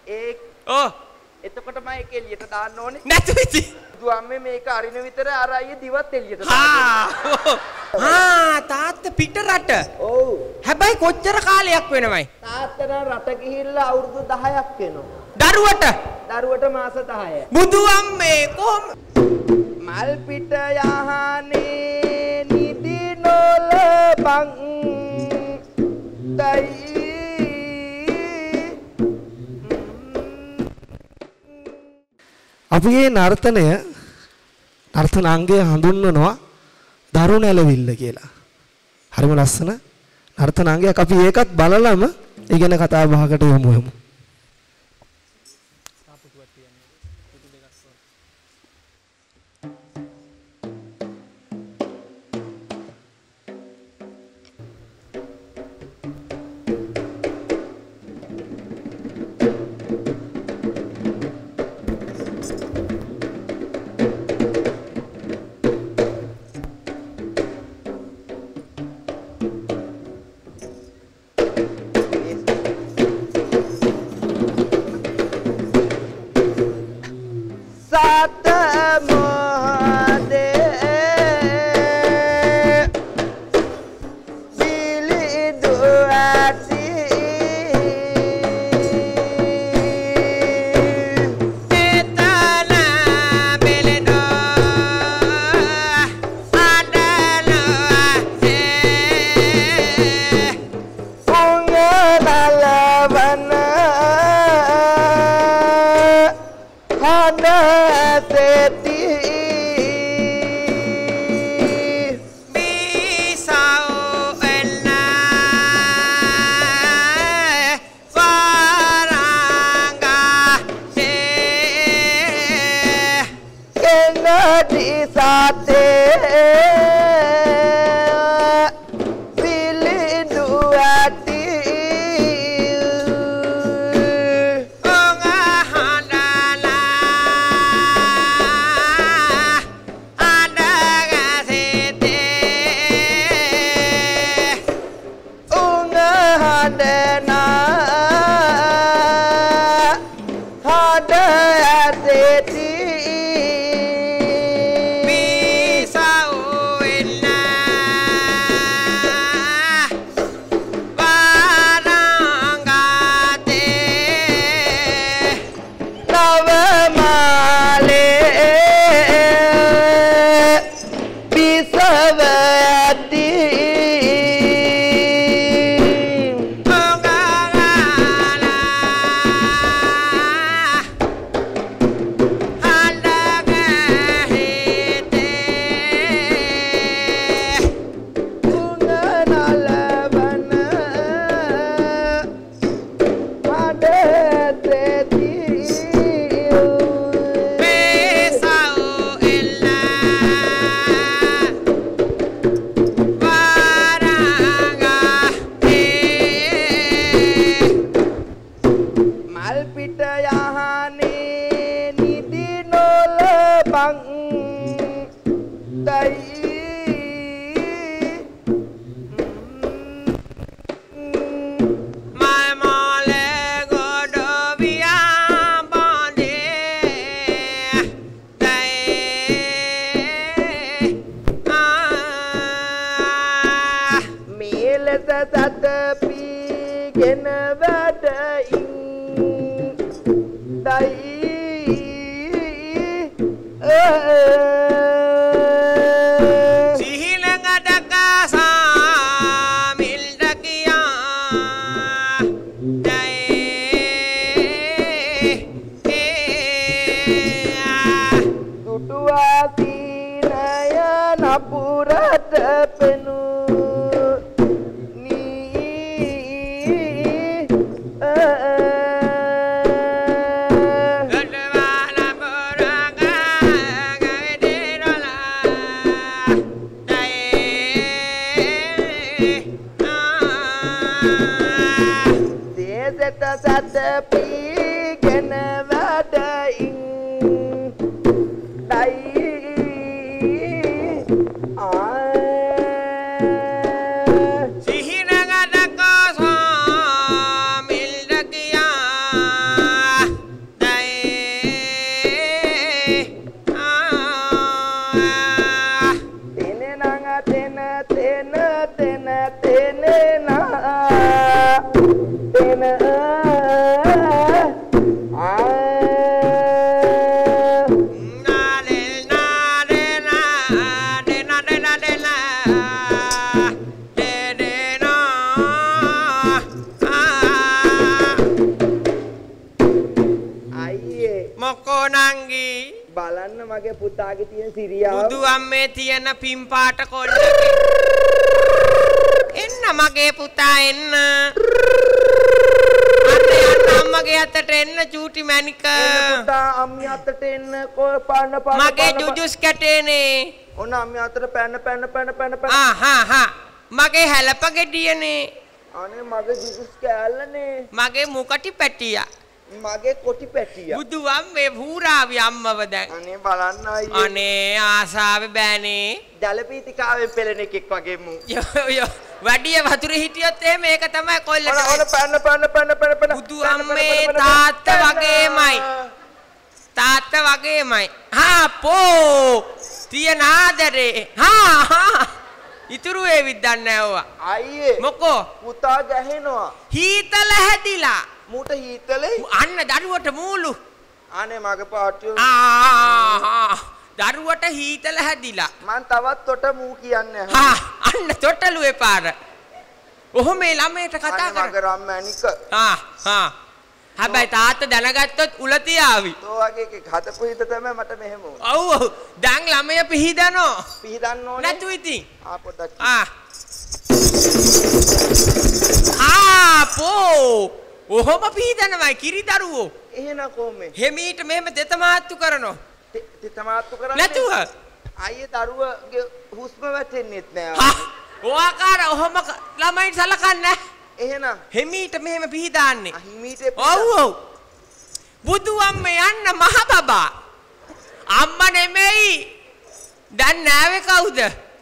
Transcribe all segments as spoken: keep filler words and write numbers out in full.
ඒ ඔව්. එතකොට මම ඒක එළියට දාන්න ඕනේ. නැතු ඉති. දුවන්නේ මේක අරින විතර අර අයියේ දිවත් එළියට හා. හා තාත්තා පිට රට. ඔව්. හැබැයි කොච්චර කාලයක් වෙනවයි? තාත්තට රට ගිහිල්ලා අවුරුදු දහයක් වෙනවා. දරුවට දරුවට මාස දහයයි. බුදු අම්මේ කොහොම මල් පිට යහනේ නිදි නොලබන් දයි අපගේ නර්තනය නර්තනාංගය හඳුන්වනවා දරුණු ඇලවිල්ල කියලා. හරිම ලස්සන නර්තනාංගයක්. අපි ඒකත් බලලම ඉගෙන කතා බහකට යමු යමු. මොකෝ නංගි බලන්න මගේ පුතාගේ තියෙන සිරියාව. බුදු අම්මේ තියෙන පින් පාට කොල්ලේ. එන්න මගේ පුතා එන්න. අනේ යන්න අම්මගේ අතට එන්න චූටි මැනික. එන්න පුතා අම්මිය අතට එන්න කො පාන පාන. මගේ ජුජුස් කැටේනේ. ඔන්න අම්මිය අතට පැන පැන පැන පැන පැන. ආ හා හා මගේ හැලප ගෙඩියනේ. අනේ මගේ ජුජුස් කෑල්ලනේ. මගේ මුකටි පැටියා. මගේ කොටි පැටියා. බුදු අම්මේ හූරාවි අම්මව දැන්. අනේ බලන්න අයියේ. අනේ ආසාවේ බෑනේ. ජලපීතිකාවෙන් පෙළෙන එකෙක් වගේ මු. යෝ යෝ වැඩිය වතුරේ හිටියොත් එහෙම ඒක තමයි කොල්ලට. ඔන ඔන පැන පැන පැන පැන පැන. බුදු අම්මේ තාත්තා වගේමයි. තාත්තා වගේමයි. හා පෝ තියන ආදරේ. හා හා ඉතුරු ඒවිත් දන්නේ නැවවා. අයියේ. මොකෝ? පුතා ගැහෙනවා. හීතල හැදිලා. මූට හීතලේ. අන්න දරුවට මූලු. අනේ මගේ පාටියෝ. ආ දරුවට හීතල හැදිලා. මං තවත් තොට මූ කියන්නේ. හා අන්න තොටලුවේ පාර. ඔහොම මේ ළමයට කතා කර. මගේ රම්මැනික. හා හා හැබැයි තාත්තා දැනගත්තොත් උල තියාවි. තෝ වගේ එකෙක් හදපු හිත තමයි මට මෙහෙම වුනේ. ඔව් ඔව් දැන් ළමය පිහිදනෝ. පිහිදන්න ඕනේ. නැතු ඉතින්. ආ පොඩ්ඩක්. ආ ආ පෝ ඔහොම පිහිදනවයි කිරි දරුවෝ. එහෙනම් කොහොමද? හෙමීට මෙහෙම දෙතමාත්තු කරනෝ. දෙතමාත්තු කරන්නේ. නැතුව. අයියේ දරුවගේ හුස්ම වැටෙන්නෙත් නෑ. හා ඔයාකාර ඔහොම ළමයි සලකන්නේ. එහෙනම් හෙමීට මෙහෙම පිහිදාන්නේ. හිමීට ඔව් ඔව්. බුදු අම්මේ යන්න මහ බබා. අම්මා නෙමෙයි. දැන් නෑවේ කවුද?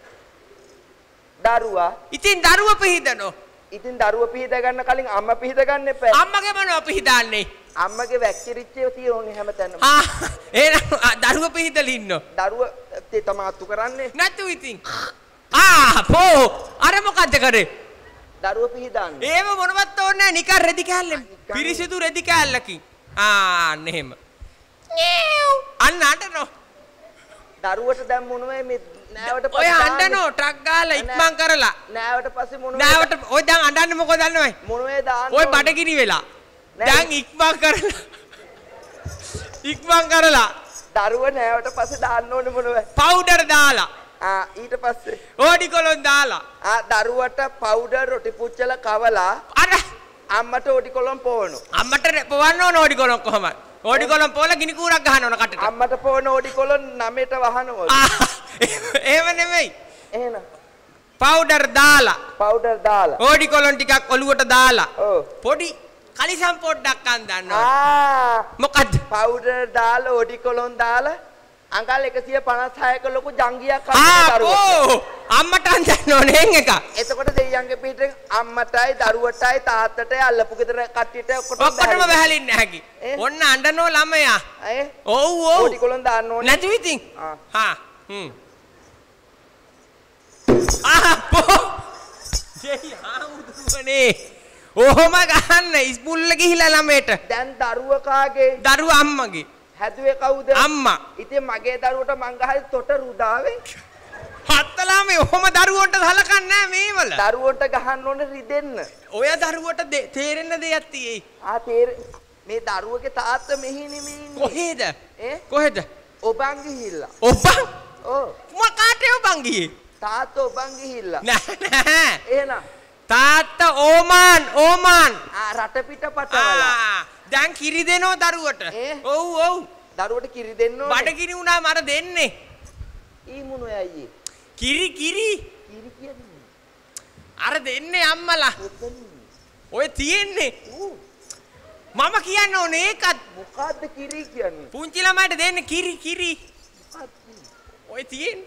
දරුවා. ඉතින් දරුව පිහිදනෝ. ඉතින් දරුව පිහිද ගන්න කලින් අම්මා පිහිද ගන්න එපා. අම්මගේ මොනව පිහිදාන්නේ? අම්මගේ වැක්කිරිච්චේ තියෙන්නේ හැමතැනම. ආ එහෙනම් දරුව පිහිදලා ඉන්නෝ. දරුව තමාත්තු කරන්නේ. නැතු ඉතින්. ආ පෝ අර මොකද්ද කරේ? දරුව පිහිදාන්නේ. ඒව මොනවත් ඕනේ නැහැ නිකන් රෙදි කෑල්ලෙන්. පිරිසිදු රෙදි කෑල්ලකින්. ආ අන්න එහෙම. අන්න අඬනෝ. දරුවට දැන් මොනවයි මේ නෑවට පස්සේ ඔය අඬනෝ ට්‍රක් ගාලා ඉක්මන් කරලා. නෑවට පස්සේ මොනවද? නෑවට ඔය දැන් අඬන්නේ මොකද දන්නවයි? මොනවේ දාන්න? ඔය බඩගිනි වෙලා. දැන් ඉක්මන් කරලා. ඉක්මන් කරලා. දරුව නෑවට පස්සේ දාන්න ඕනේ මොනවද? පවුඩර් දාලා. ආ ඊට පස්සේ ඕඩි කොලොන් දාලා. ආ දරුවට පවුඩර් රොටි පුච්චල කවලා අර අම්මට ඕඩි කොලොන් පොවනු. අම්මට පොවන්න ඕන ඕඩි කොලොන් කොහමද? ඕඩි කොලොන් පොවලා ගිනි කූරක් ගහන්න ඕන කටට. අම්මට පොවන ඕඩි කොලොන් නමයට වහනවා. එහෙම නෙමෙයි. එහෙනම් පවුඩර් දාලා. පවුඩර් දාලා. ඕඩි කොලොන් ටිකක් ඔලුවට දාලා. ඔව්. පොඩි කලිසම් පොඩ්ඩක් අන්දන්න ඕන. ආ මොකද්ද? පවුඩර් දාලා ඕඩි කොලොන් දාලා අඟල් එකසිය පනස් හයක ලොකු ජංගියක් අල්ලන දරුවා. ආ අම්මට අන්දන්න ඕනේ එං එක. එතකොට දෙයියන්ගේ පිටෙන් අම්මටයි දරුවටයි තාත්තටයි අල්ලපු ගෙදර කට්ටියට ඔක්කොටම ඔක්කොටම බහැලින්න හැකි. ඔන්න අඬනෝ ළමයා. අය ඔව් ඔව්. ඕඩි කොලොන් දාන්න ඕනේ. නැතු ඉතින්. ආ. හා හ්ම්. ආ පෝ. ජෙයි ආමුදුනේ. ඔහොම ගහන්න ඉස්පුල්ල ගිහිලා ළමයට. දැන් දරුව කාගේ? දරුව අම්මගේ. හැදුවේ කවුද? අම්මා. ඉතින් මගේ දරුවට මං ගහයි තොට රුදාවේ. හත්තලාමේ ඔහොම දරුවන්ට සලකන්නේ නැහැ මේවල. දරුවන්ට ගහන්න ඕනේ රිදෙන්න. ඔය දරුවට තේරෙන්න දෙයක් තියෙයි. ආ තේර මේ දරුවගේ තාත්තා මෙහි නෙමෙයි ඉන්නේ. කොහෙද? ඈ කොහෙද? ඔබන් ගිහිල්ලා. ඔබන්? ඔව්. මොකාටේ ඔබන් ගියේ? තාත්තා ඔබන් ගිහිල්ලා. නෑ නෑ. එහෙනම් තාත්තා ඕමාන් ඕමාන්. ආ රට පිට පටවලා. ආ දැන් කිරි දෙනෝ දරුවට. ඔව් ඔව්. දරුවට කිරි දෙන්න ඕනේ. බඩගිනි වුණාම අර දෙන්නේ. ඊ මොනෝයි අයියේ? කිරි කිරි. කිරි කියන්නේ. අර දෙන්නේ අම්මලා. ඔය තියෙන්නේ. මම කියන්න ඕනේ ඒකත්. මොකද්ද කිරි කියන්නේ? පුංචි ළමයිට දෙන්නේ කිරි කිරි. ඔය තියෙන්නේ.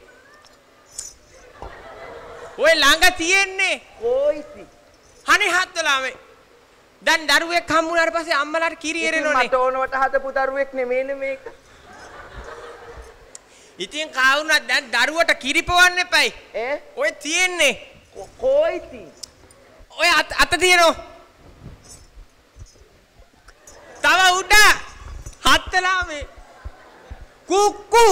ඔය ළඟ තියෙන්නේ. කොයිති? අනේ හත්වලාමේ. දැන් දරුවෙක් හම්බුනාට පස්සේ අම්මලාට කිරි එරෙනෝනේ. මට ඕනවට හදපු දරුවෙක් නෙමෙයිනේ මේක. ඉතින් කවුරුනත් දැන් දරුවට කිරි පොවන්න එපයි. ඈ? ඔය තියෙන්නේ. කොයිති? ඔය අත අත තියෙනෝ. තව උඩ හත්වලාමේ. කුක්කු.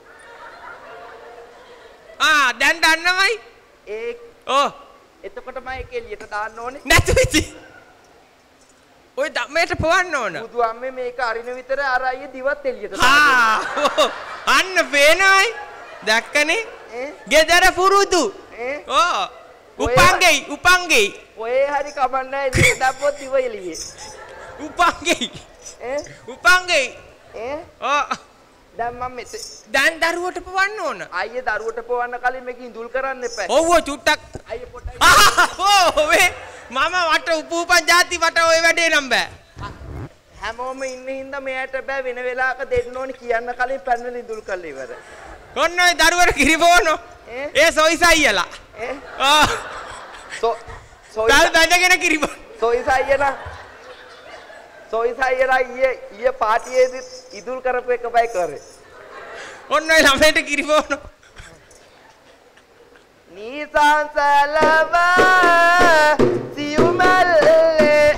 ආ දැන් දන්නවයි. ඒ ඔව්. එතකොට මම ඒක එළියට දාන්න ඕනේ. නැතු ඉතින්. ඔය ධම්මයට පවන්න ඕන. බුදු අම්මේ මේක අරින විතර අර අයියේ දිවත් එළියට හා අන්න පේනවයි. දැක්කනේ? ගෙදර පුරුදු. ඕ උපංගෙයි උපංගෙයි. ඔය හරි කමන්නේ ඉතින් දැම්පොත් දිව එළියේ. උපංගෙයි. ඈ උපංගෙයි. ඈ ඕ දැන් මම මෙතේ දැන් දරුවට පවන්න ඕන. අයියේ දරුවට පවන්න කලින් මේක ඉඳුල් කරන්න එපා. ඔව් ඔව් චුට්ටක් අයියේ පොඩ්ඩක් ඕ වේ මම වට උපූපන් જાති වට ඔය වැඩේ නම් බෑ. හැමෝම ඉන්න හින්දා මෙයාට බෑ වෙන වෙලාවක දෙන්න ඕනි කියන්න කලින් පැනල ඉඳුල් කරලා ඉවර. ඔන්න ඔය දරුවට කිරිබෝනෝ. ඒ සොයිසයියලා. ඈ ආ සෝ සොයි තල් බැඳගෙන කිරිබෝන. සොයිසයියලා සොයිසයියලා ඊයේ ඊයේ පාටියේදී ඉඳුල් කරපු එක බයි කරේ. ඔන්න ඔය ළමයට කිරිබෝනෝ. නිසංසලව සියුමල්ලේ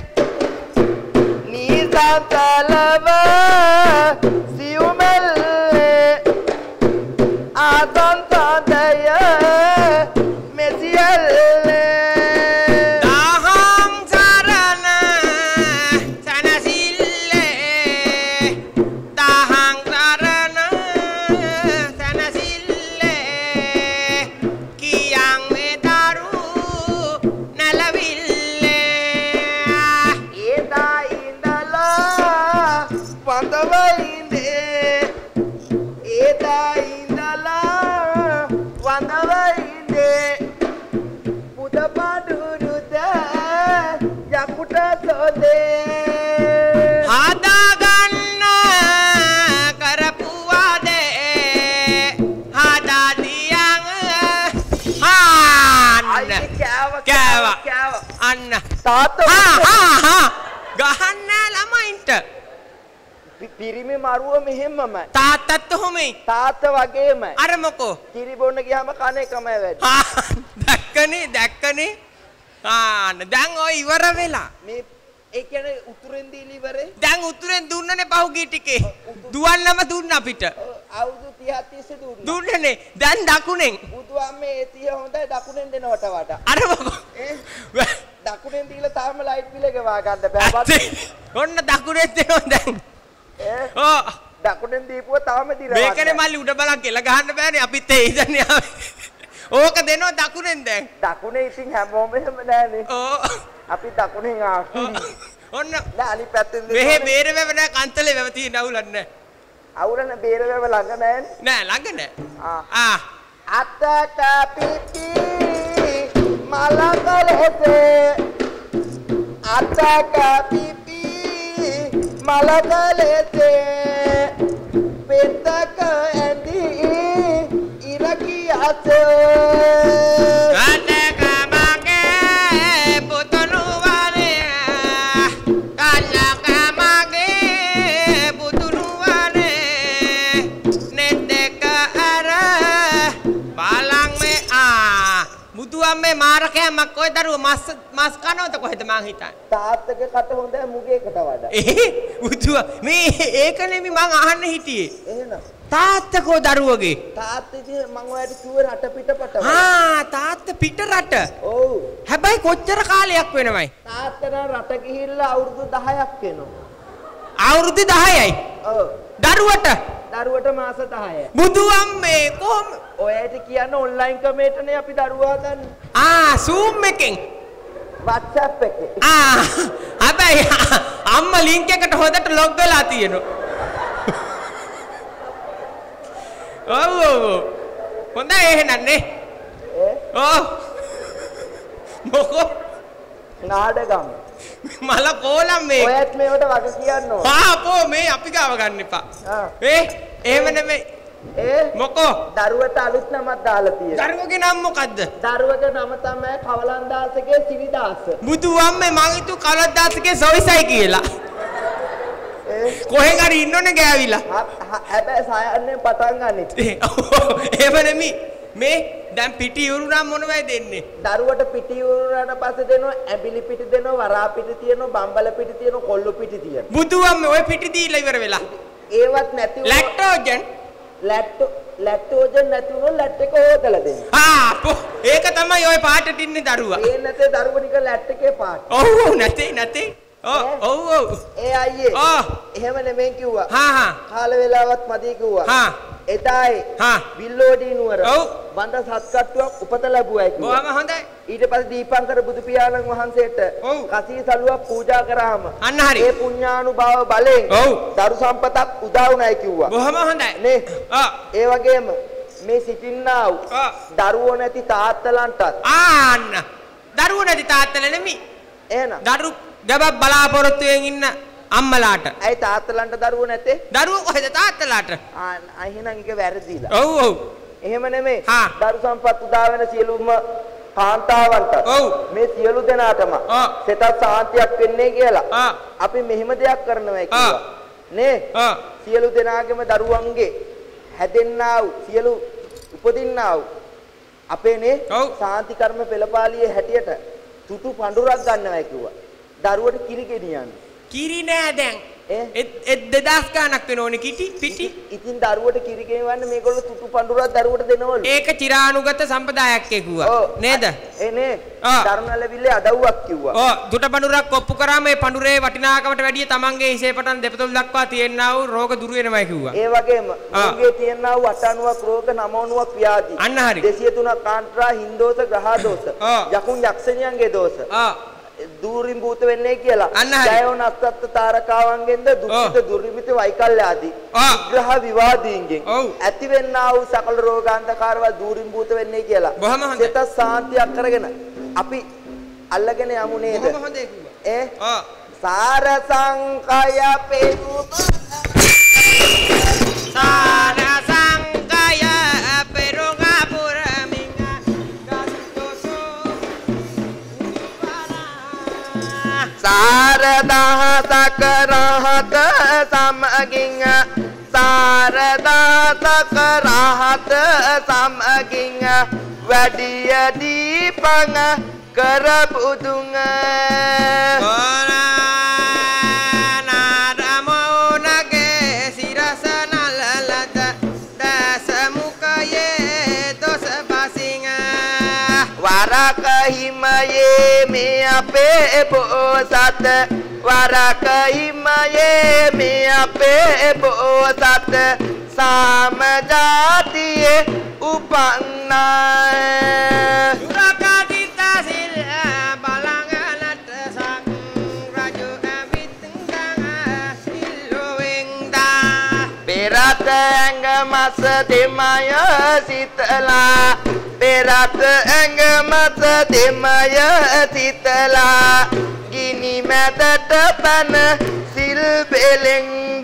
නිසංසලව සියුමල්ලේ ආසංසදය මෙසියල්ලේ දහම් සරණ සනසිල්ලේ දහම් සරණ සනසිල්ලේ කියන් මේ දරු නැලවිල්ලේ ඒදා ඉඳලා වඳවින්දේ ඒදා ඉඳලා වඳවින්දේ පුදපඩුරුද යකුට සොදේ හදාගන්න කරපුවාදේ හදාදියන් හාන්න අයියේ කෑව කෑවා. කෑව අන්න තාත්තා හා හා හා ගහන්න ළමයින්ට පි- පිරිමි මරුව මෙහෙමමයි තාත්තත් ඔහොමයි තාත්තා වගේමයි අර මොකෝ කිරි බොන්න ගියාම කන එකමයි වැඩි හා දැක්කනේ දැක්කනේ ආන්න දැන් ඔය ඉවර වෙලා මේ ඒ කියන්නේ උතුරෙන් දීලි ඉවරේ දැන් උතුරෙන් දුන්නනේ පහුගිය ටිකේ දුවන්නම දුන්න අපිට අවුරුදු තිහක් තිස්සේ දුන්නා දුන්නනේ දැන් දකුණෙන් බුදු අම්මේ ඒ තිය හොඳයි දකුණෙන් දෙනවට වඩා අර මොකෝ ඈ දකුණෙන් දීලා තාම ලයිට් බිල ගෙවා ගන්න බෑ බත් ඔන්න දකුණෙන් දෙනවා දැන් ඈ ඕ දකුණෙන් දීපුව තාම දිරවන්න මේකනේ මල්ලි උඩ බලන් කෙල ගහන්න බෑනේ අපිත් ඒ ඉඳන්නේ ඕක දෙනවා දකුණෙන් දැන් දකුණේ ඉතින් හැමෝම එහෙම නෑනේ ඕ අපි දකුණෙන් ආවා ඔන්න නෑ අනිත් පැත්තෙන් මෙහෙ බේර වැව නෑ කන්තලේ වැව තියෙන අවුලක් නෑ අවුරන බේරවැව ළඟ නෑනේ නෑ ළඟ නෑ ආ ආ අතක පිපි මලකලෙසේ අතක පිපි මලකලෙසේ පෙතක ඇඳි ඉරකියස කටක මගේ පුතුණු වනේ කල්ලක මගේ පුතුණු වනේ නෙතක අර බලන් මේ ආ බුදුන් මේ මාරකෑමක් ඔය දරුව මස් මස් කනවද කොහෙද මං හිතන්නේ තාත්තගේ කට හොඳයි මුගේකට වඩා ඒ බුදුන් මේ ඒක නෙමෙයි මං අහන්න හිටියේ එහෙනම් තාත්තකෝ දරුවගේ තාත්තගේ මං ඔයාලට කිව්වේ රට පිටපත ආ තාත්ත පිට රට ඔව් හැබැයි කොච්චර කාලයක් වෙනවයි තාත්තා රට ගිහිල්ලා අවුරුදු දහයක් වෙනවා අවුරුදු දහයයි ඔව් දරුවට දරුවට මාස දහයයි බුදුන් මේ කොහොම ඔයාට කියන්න ඔන්ලයින් ක්‍රමයටනේ අපි දරුවා ගන්න ආ සූම් එකෙන් WhatsApp එකේ ආ හැබැයි අම්මා ලින්ක් එකට හොදට ලොග් වෙලා තියෙනවා ඔව් ඔව් හොඳයි එහෙනම් නේ ඈ ඔව් මොකෝ නාඩගම් මල කෝලම් මේ ඔයත් මේවට වග කියන්න ඕන පාපෝ මේ අපි ගාව ගන්න එපා ආ ඒ එහෙම නෙමෙයි ඒ මොකෝ දරුවට අලුත් නමක් දාලා තියෙනවා දරුවගේ නම මොකද්ද දරුවගේ නම තමයි කවලන්දාසගේ සිරිදාස බුදුන් මේ මං හිතුව කලද්දාසගේ සොයිසයි කියලා ඒ කොහෙන් හරි ඉන්නෝනේ ගෑවිලා හ- හ- හැබැයි සයන්නේ පටන් ගන්නෙ එහෙම නෙමෙයි මේ දැන් පිටි ඉවරුනම් මොනවයි දෙන්නේ දරුවට පිටි උරනට පස්සේ දෙනවා ඇඹිලි පිටි දෙනවා වරා පිටි තියෙනවා බම්බල පිටි තියෙනවා කොල්ලු පිටි තියෙනවා බුදුන් මේ ඔය පිටි දීලා ඉවර වෙලා ඒවත් නැති ලැක්ටෝජන් ලැට්ටෝ ලැක්ටෝජන් නැති වුණොත් ලැට් එක හොදලා දෙන්න ආ පො ඒක තමයි ඔය පාටට ඉන්නේ දරුවා ඒ නැතේ දරුව නික ලැට් එකේ පාට ඔව් ඔව් නැතේ නැතේ ඔව් ඔව් ඔව්. ඒ අයියේ. ආ. එහෙම නෙමෙයි කිව්වා. හා හා. කාල වේලාවත් මදි කිව්වා. හා. එදායි. හා. විල්ලෝඩී නුවර. ඔව්. වන්ද සත්කට්ටුවක් උපත ලැබුවයි කිව්වා. බොහොම හොඳයි. ඊට පස්සේ දීපංකර බුදු පියාණන් වහන්සේට ඔව්. කසී සලුවක් පූජා කරාම අන්න හරි. ඒ පුණ්‍යානුභාව බලෙන් ඔව්. දරු සම්පතක් උදා වුණයි කිව්වා. බොහොම හොඳයි. නේ. ආ. ඒ වගේම මේ සිටින්නා වූ දරුවෝ නැති තාත්තලන්ටත් ආන්න දරුවෝ නැති තාත්තල නෙමි. එහෙනම් දරු ගබක් බලාපොරොත්තුෙන් ඉන්න අම්මලාට. ඇයි තාත්තලන්ට දරුවෝ නැත්තේ? දරුවෝ කොහෙද තාත්තලාට? ආ එහෙනම් ඒක වැරදිලා. ඔව් ඔව්. එහෙම නෙමෙයි. හා. දරු සම්පත් උදා වෙන සියලුම කාන්තාවන්ට ඔව්. මේ සියලු දෙනාටම ආ. සිතත් සාන්තියක් වෙන්නේ කියලා. ආ. අපි මෙහෙම දෙයක් කරනවා කිව්වා. නේ? ආ. සියලු දෙනාගේම දරුවන්ගේ හැදෙන්නා වූ සියලු උපදින්නා වූ අපේ නේ සාන්ති කර්ම පෙළපාලියේ හැටියට තුටු පඳුරක් ගන්නවා කිව්වා. දරුවට කිරි ගෙනියන්න. කිරි නෑ දැන්. ඒ දෙදාස් ගානක් වෙනෝනේ කිටි පිටි. ඉතින් දරුවට කිරි ගෙනියන්න මේගොල්ලෝ තුටු පඳුරක් දරුවට දෙනවලු. ඒක චිරානුගත සම්ප්‍රදායක් කිව්වා. නේද? ඒ නේ. දරුණලවිල්ලේ අඩව්වක් කිව්වා. ඔව් තුට පඳුරක් කොප්පු කරාම මේ පඳුරේ වටිනාකමට වැඩිය තමන්ගේ හිසේ පටන් දෙපතුල් දක්වා තියෙනා වූ රෝග දුරු වෙනවයි කිව්වා. ඒ වගේම මුගේ තියෙනා වූ අටඅණුවක් රෝග නවඅණුවක් ව්‍යාධි. අන්න හරි. දෙසිය තුනක් කාන්ත්‍රා හින්දෝස ග්‍රහ දෝෂ. යකුන් යක්ෂණියන්ගේ දෝෂ. ආ දූරින් භූත වෙන්නේ කියලා. ජයවන අස්සත් තාරකාවන්ගෙන්ද දුක්ඛිත දුර්විත වෛකල්‍යාදී විග්‍රහ විවාදීන්ගෙන් ඇතිවෙන්නා වූ සකල රෝගාන්තකාරව දූරින් භූත වෙන්නේ කියලා. සිත සාන්තියක් කරගෙන අපි අල්ලගෙන යමු නේද? බොහොම හොඳයි කිව්වා. ඒ සාර සංකය පෙරු සාර සංකය පෙරුගා පුරමිංග සාරදාසක රහත සමගින් සාරදාසක රහත සමගින් වැඩිය දීපං කර බුදුන් නාරමෝනගේ සිරස නලලද දස මුඛයේ දොස බසින් වරක හිමයේ මේ අපේ බෝසත් වරක හිමයේ මේ අපේ බෝසත් සාම ජාතියේ උපන්නා සුරකදිත සිල් බලංගලට සක් රජු අවිත්ංග සිල්ලොවෙන්දා පෙරත ඇඟ මස දෙමය සිතලා පෙරත ඇඟ මස දෙමය සිතලා ගිනි මැදට පැන සිල් බෙලෙන්ද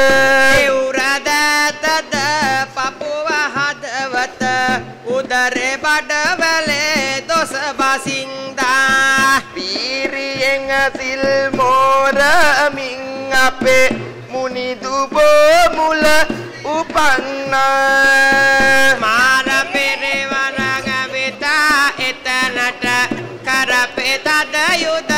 එවුරදතද පපුව හදවත උදරේ බඩවලේ දොස බසින්දා පීරියෙන් සිල් මෝරමින් අපේ මුනි දුබෝ මුල උපන්නා මාර පෙරවරග වෙතා එතනට කරපෙතද යුද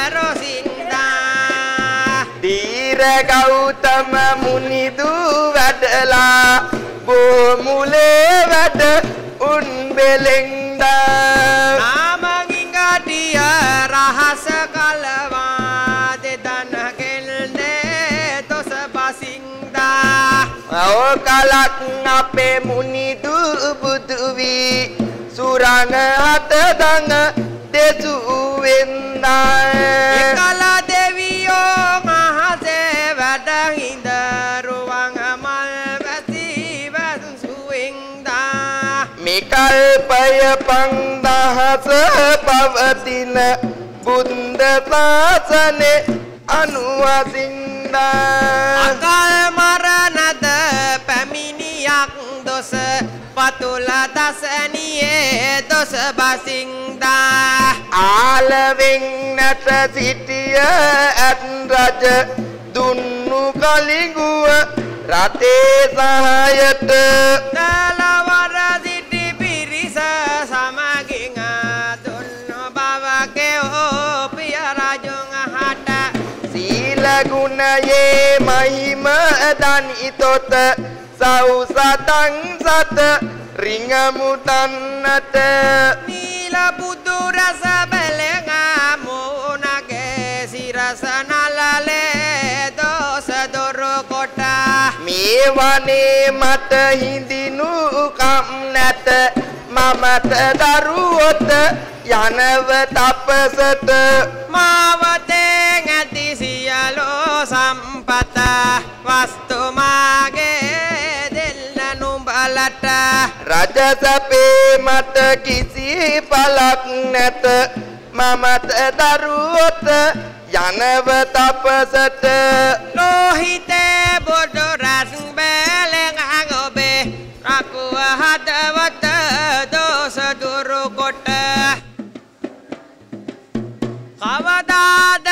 රොසින්දා දීර ගෞතම මුනිදු වැඩලා බෝ මුලේ වැඩ උන් බෙලෙන්දා නාමගින් ගටිය රහස කලවා දෙදන ගෙල්නේ දොස බසින්දා ඕ කලක් අපේ මුනිදු බුදු වී සුරංග හත දඟ දෙසු වෙන්දා එකල දෙවියෝ මහසේ වැඩ හිඳ රුවන් මල් වැසි වැසු වෙන්දා මේ කල්පය පන්දහස පවතින බුද්ධ ශාසනේ අනුවසින්දා අකල් මරණද පැමිණියක් දොස පතුල දසනියේ දොස බසින්දා ආලවෙන් නැට සිටිය ඇත් රජ දුන්නු කලිගුව රටේ සහායට දලවර සිටි පිරිස සමගින් දුන්නු බවකේ ඕපිය රජුන් හට සීල ගුණයේ මහිම දනිතොත සෞසතං සත රිංගමුතන්නට නීල බුදු රස බැලග මෝනගේ සිරසන කොට මේ වනේ මට හිඳිනු කම් නැත මමට දරුවොත් යනව තපසට මාවතෙන් ඇති සියලු සම්පත වස්තු මාගේ දෙන්න නුඹලට රජ සැපේ මට කිසි පළක් නැත මමට දරුවොත් යනව තපසට ලෝහිතේ බොඩු රස් බැලෙන් අගොබේ රකුව හදවත දෝස දුරු කොට කවදාද